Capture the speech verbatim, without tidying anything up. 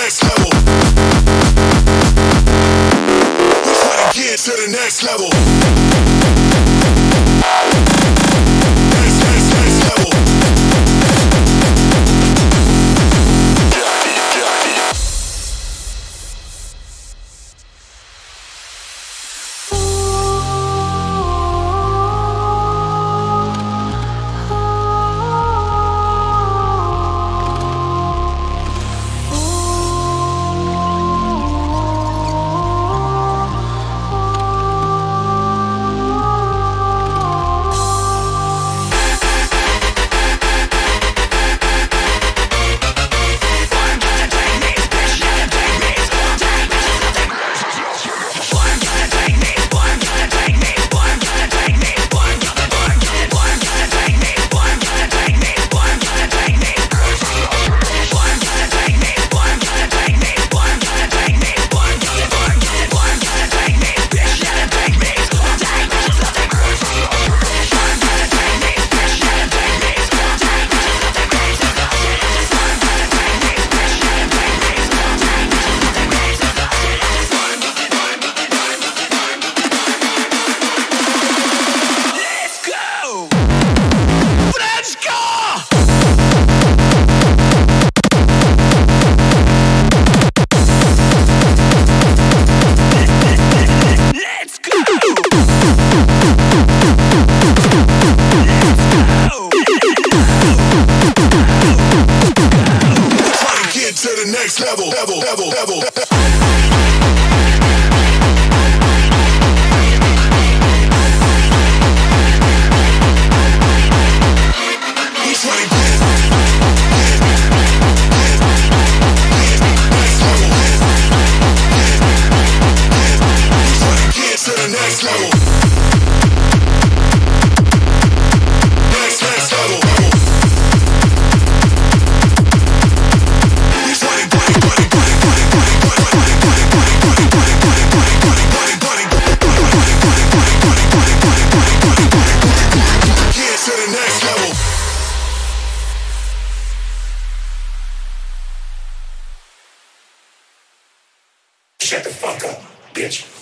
next level. We tryna get to the next level. Next, next, next level. Next level, level, level, level. He's trying to get, get, get, get, next level. Get, get, get. He's trying to get to the next level. Next, next level. Shut the fuck up, bitch.